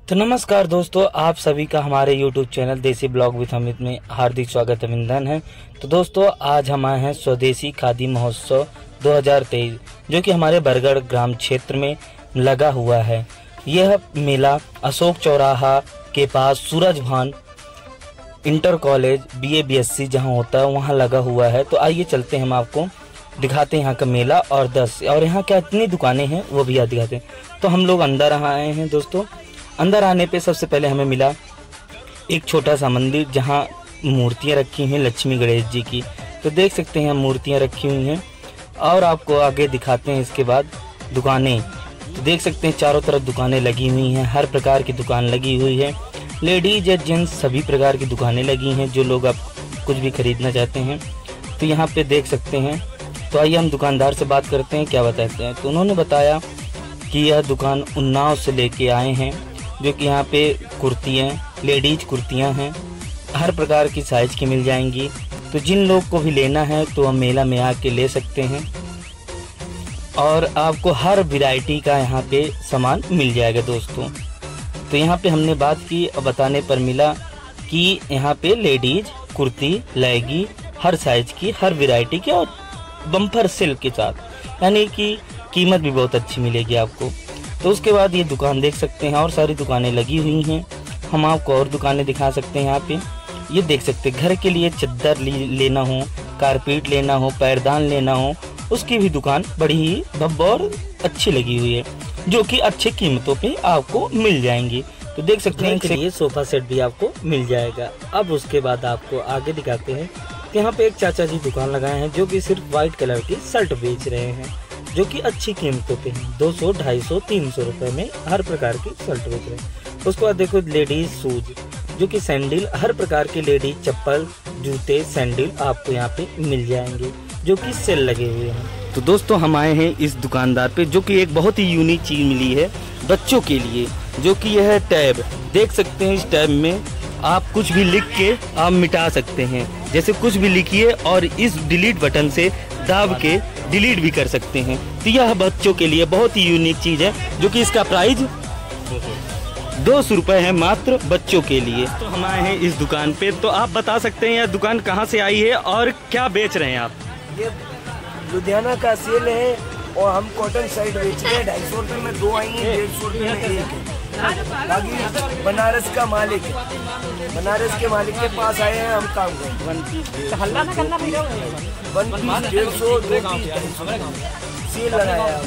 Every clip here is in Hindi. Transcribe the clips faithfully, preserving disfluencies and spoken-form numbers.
तो नमस्कार दोस्तों, आप सभी का हमारे YouTube channel Desi blog with Amit में हार्दिक स्वागत अभिनंदन है। तो दोस्तों, आज हम आए हैं स्वदेशी खादी महोत्सव दो हज़ार तेईस, जो कि हमारे बरगढ़ ग्राम क्षेत्र में लगा हुआ है। यह मेला अशोक चौराहा के पास Suraj Bhan inter college B A B S C जहाँ होता है वहाँ लगा हुआ है। तो आइए चलते हैं, हम आपको दिखाते हैं यहाँ का मेला और दस और यहाँ क्या इतनी दुकानें हैं वो भी याद दिखाते हैं। तो हम लोग अंदर आए हैं दोस्तों। अंदर आने पे सबसे पहले हमें मिला एक छोटा सा मंदिर जहाँ मूर्तियाँ रखी हैं लक्ष्मी गणेश जी की। तो देख सकते हैं मूर्तियाँ रखी हुई हैं और आपको आगे दिखाते हैं। इसके बाद दुकानें, तो देख सकते हैं चारों तरफ दुकानें लगी हुई हैं, हर प्रकार की दुकान लगी हुई है। लेडीज या जेंट्स सभी प्रकार की दुकानें लगी हैं, जो लोग आप कुछ भी खरीदना चाहते हैं तो यहाँ पे देख सकते हैं। तो आइए हम दुकानदार से बात करते हैं, क्या बताते हैं। तो उन्होंने बताया कि यह दुकान उन्नाव से लेके आए हैं, जो कि यहाँ पे कुर्तियाँ, लेडीज कुर्तियाँ हैं, हर प्रकार की साइज की मिल जाएंगी। तो जिन लोग को भी लेना है तो हम मेला में आके ले सकते हैं और आपको हर वैरायटी का यहाँ पे सामान मिल जाएगा दोस्तों। तो यहाँ पे हमने बात की और बताने पर मिला कि यहाँ पे लेडीज कुर्ती लगेगी हर साइज की, हर वैरायटी की और बम्पर सेल के साथ, यानी कि कीमत भी बहुत अच्छी मिलेगी आपको। तो उसके बाद ये दुकान देख सकते हैं और सारी दुकानें लगी हुई हैं। हम आपको और दुकानें दिखा सकते हैं। यहाँ पे ये देख सकते हैं, घर के लिए चद्दर लेना हो, कारपेट लेना हो, पैरदान लेना हो, उसकी भी दुकान बड़ी ही भव्य और अच्छी लगी हुई है, जो कि अच्छी कीमतों पे आपको मिल जाएंगी। तो देख सकते हैं, ये सोफा सेट भी आपको मिल जाएगा। अब उसके बाद आपको आगे दिखाते हैं। तो यहाँ पे एक चाचा जी दुकान लगाए हैं, जो कि सिर्फ व्हाइट कलर की शर्ट बेच रहे हैं, जो कि अच्छी कीमतों पे हैं। दो सौ, ढाई सौ, तीन सौ रुपए में हर प्रकार की शर्ट बेच रहे हैं। उसके बाद देखो लेडीज शूज, जो कि सैंडल, हर प्रकार के लेडीज चप्पल, जूते, सैंडल आपको यहाँ पे मिल जाएंगे, जो कि सेल लगे हुए हैं। तो दोस्तों, हम आए हैं इस दुकानदार पे, जो कि एक बहुत ही यूनिक चीज मिली है बच्चों के लिए, जो कि यह है टैब। देख सकते हैं, इस टैब में आप कुछ भी लिख के आप मिटा सकते हैं। जैसे कुछ भी लिखिए और इस डिलीट बटन से दाब के डिलीट भी कर सकते हैं। तो यह बच्चों के लिए बहुत ही यूनिक चीज है, जो कि इसका प्राइस दो सौ रुपए है मात्र बच्चों के लिए। तो हम आए हैं इस दुकान पे, तो आप बता सकते हैं यह दुकान कहाँ से आई है और क्या बेच रहे हैं आप? ये लुधियाना का सेल है और हम कॉटन साइड बेच रहे हैं। ढाई सौ रुपये में दो आई हैं, डेढ़ सौ रुपये में एक है। बाकी बनारस का मालिक है, बनारस के मालिक के पास आए हैं, हम काम करें। वन पीस हल्ला ना करना भैया, वन पीस डेढ़ सौ, दो पीस ढाई सौ सेल लगाया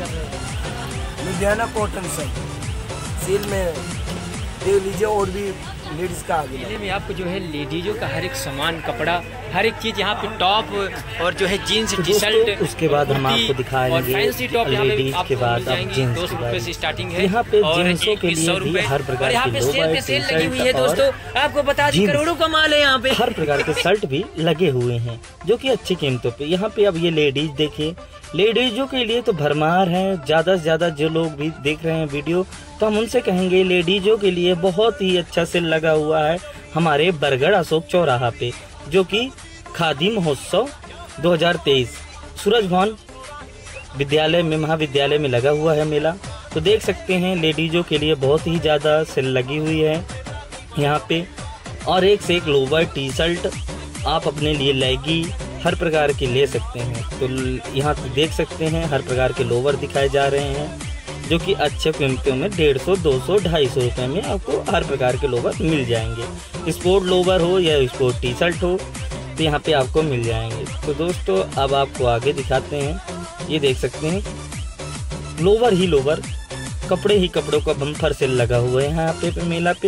हमने। लुधियाना कॉटन साइड सेल में देख लीजिए। और भी लेडीज का आगे मेले में आपको जो है लेडीजों का हर एक सामान, कपड़ा, हर एक चीज यहाँ पे टॉप और जो है जीन्स टी शर्ट। उसके बाद हम आपको दिखाएंगे फैंसी टॉप लेडीज के बाद अब जेंट्स दो सौ रुपए से स्टार्टिंग है। यहाँ पे जेंट्सों के लिए भी हर प्रकार यहाँ पे सेल पे सेल लगी हुई है दोस्तों, आपको बता दी करोड़ों का माल है यहाँ पे। हर प्रकार के शर्ट भी लगे हुए हैं, जो कि अच्छी कीमतों पे। यहाँ पे अब ये लेडीज देखिए, लेडीजों के लिए तो भरमार है। ज्यादा से ज्यादा जो लोग भी देख रहे हैं वीडियो, तो हम उनसे कहेंगे लेडीजों के लिए बहुत ही अच्छा सेल लगा हुआ है हमारे बरगढ़ अशोक चौराहा पे, जो कि खादी महोत्सव दो हज़ार तेईस सूरज भान विद्यालय में, महाविद्यालय में लगा हुआ है मेला। तो देख सकते हैं लेडीजों के लिए बहुत ही ज़्यादा सेल लगी हुई है यहाँ पे, और एक से एक लोवर, टी शर्ट आप अपने लिए लेगी हर प्रकार की ले सकते हैं। तो यहाँ तो देख सकते हैं हर प्रकार के लोवर दिखाए जा रहे हैं, जो कि अच्छे कीमतों में डेढ़ सौ, दो सौ, ढाई सौ रुपये में आपको हर प्रकार के लोवर मिल जाएंगे। स्पोर्ट लोवर हो या स्पोर्ट टी शर्ट हो, तो यहाँ पे आपको मिल जाएंगे। तो दोस्तों, अब आपको आगे दिखाते हैं। ये देख सकते हैं लोवर ही लोवर, कपड़े ही कपड़ों का बम्पर सेल लगा हुआ है यहाँ पे, पे मेला पे।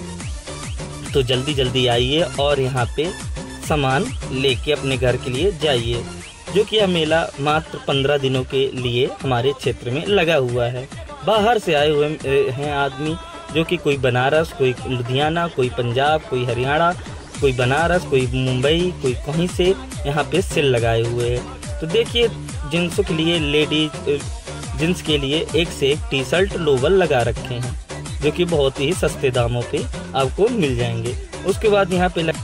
तो जल्दी जल्दी आइए और यहाँ पे सामान लेके अपने घर के लिए जाइए, जो कि यह मेला मात्र पंद्रह दिनों के लिए हमारे क्षेत्र में लगा हुआ है। बाहर से आए हुए हैं आदमी, जो कि कोई बनारस, कोई लुधियाना, कोई पंजाब, कोई हरियाणा, कोई बनारस, कोई मुंबई, कोई कहीं से यहाँ पे सेल लगाए हुए हैं। तो देखिए, जेंट्सों के लिए, लेडीज जेंट्स के लिए एक से एक टी शर्ट, लोवर लगा रखे हैं, जो कि बहुत ही सस्ते दामों पे आपको मिल जाएंगे। उसके बाद यहाँ पे लग...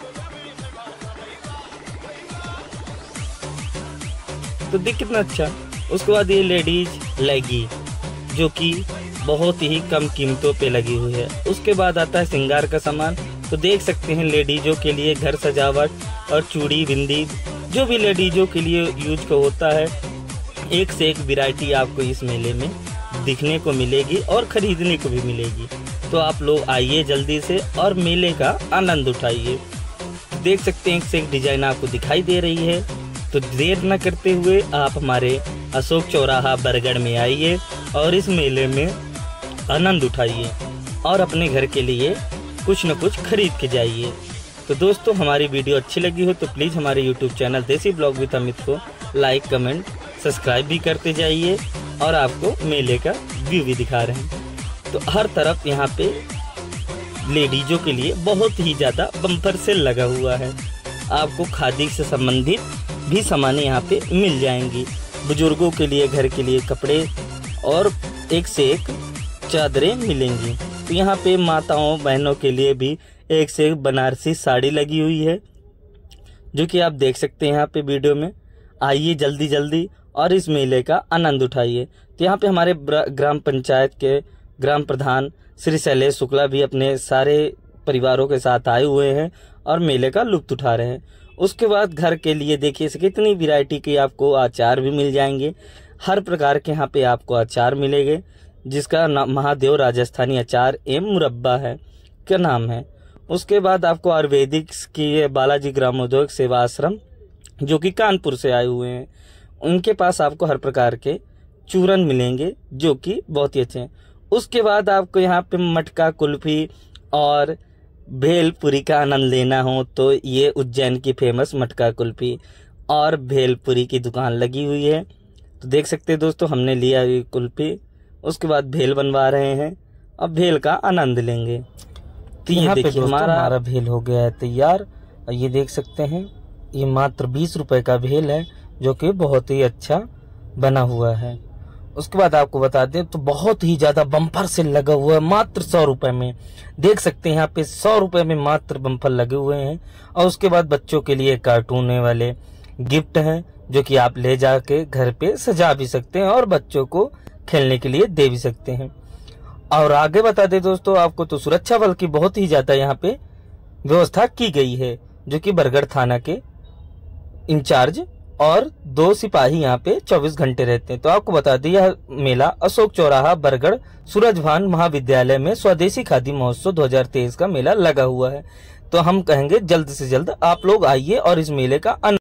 तो देख कितना अच्छा उसके बाद ये लेडीज लेगी जो कि बहुत ही कम कीमतों पे लगी हुई है। उसके बाद आता है श्रृंगार का सामान। तो देख सकते हैं लेडीजों के लिए घर सजावट और चूड़ी बिंदी जो भी लेडीजों के लिए यूज का होता है, एक से एक वैरायटी आपको इस मेले में दिखने को मिलेगी और खरीदने को भी मिलेगी। तो आप लोग आइए जल्दी से और मेले का आनंद उठाइए। देख सकते हैं एक से एक डिजाइन आपको दिखाई दे रही है। तो देर न करते हुए आप हमारे अशोक चौराहा बरगढ़ में आइए और इस मेले में आनंद उठाइए और अपने घर के लिए कुछ न कुछ खरीद के जाइए। तो दोस्तों, हमारी वीडियो अच्छी लगी हो तो प्लीज़ हमारे YouTube channel Desi blog with Amit को लाइक कमेंट सब्सक्राइब भी करते जाइए। और आपको मेले का व्यू भी दिखा रहे हैं। तो हर तरफ यहाँ पे लेडीजों के लिए बहुत ही ज़्यादा बम्पर सेल लगा हुआ है। आपको खादी से संबंधित भी सामान यहाँ पे मिल जाएंगी। बुजुर्गों के लिए घर के लिए कपड़े और एक से एक चादरें मिलेंगी। तो यहाँ पे माताओं बहनों के लिए भी एक से एक बनारसी साड़ी लगी हुई है जो कि आप देख सकते हैं यहाँ पे वीडियो में। आइए जल्दी जल्दी और इस मेले का आनंद उठाइए। तो यहाँ पे हमारे ग्राम पंचायत के ग्राम प्रधान श्री शैलेश शुक्ला भी अपने सारे परिवारों के साथ आए हुए हैं और मेले का लुत्फ उठा रहे हैं। उसके बाद घर के लिए देखिए कितनी वैरायटी के आपको अचार भी मिल जाएंगे। हर प्रकार के यहाँ पे आपको अचार मिलेंगे जिसका नाम महादेव राजस्थानी अचार एवं मुरब्बा है क्या नाम है। उसके बाद आपको आयुर्वेदिक की बालाजी ग्रामोद्योग सेवा आश्रम जो कि कानपुर से आए हुए हैं, उनके पास आपको हर प्रकार के चूरन मिलेंगे जो कि बहुत ही अच्छे हैं। उसके बाद आपको यहाँ पे मटका कुल्फी और भेलपुरी का आनंद लेना हो तो ये उज्जैन की फेमस मटका कुल्फी और भेलपुरी की दुकान लगी हुई है। तो देख सकते हैं दोस्तों, हमने लिया ये कुल्फी, उसके बाद भेल बनवा रहे हैं। अब भेल का आनंद लेंगे। तो यहाँ देखिए हमारा हमारा भेल हो गया है तैयार। ये देख सकते हैं ये मात्र बीस रुपए का भेल है जो कि बहुत ही अच्छा बना हुआ है। उसके बाद आपको बता दें तो बहुत ही ज्यादा बम्पर सेल लगा हुआ है मात्र सौ रुपए में। देख सकते हैं यहाँ पे सौ रुपए में मात्र बम्पर लगे हुए हैं। और उसके बाद बच्चों के लिए कार्टून वाले गिफ्ट हैं जो कि आप ले जाके घर पे सजा भी सकते हैं और बच्चों को खेलने के लिए दे भी सकते हैं। और आगे बता दें दोस्तों आपको तो सुरक्षा बल की बहुत ही ज्यादा यहाँ पे व्यवस्था की गई है जो कि बरगढ़ थाना के इंचार्ज और दो सिपाही यहाँ पे चौबीस घंटे रहते हैं। तो आपको बता दें यह मेला अशोक चौराहा बरगढ़ सूरजभान महाविद्यालय में स्वदेशी खादी महोत्सव दो हज़ार तेईस का मेला लगा हुआ है। तो हम कहेंगे जल्द से जल्द आप लोग आइए और इस मेले का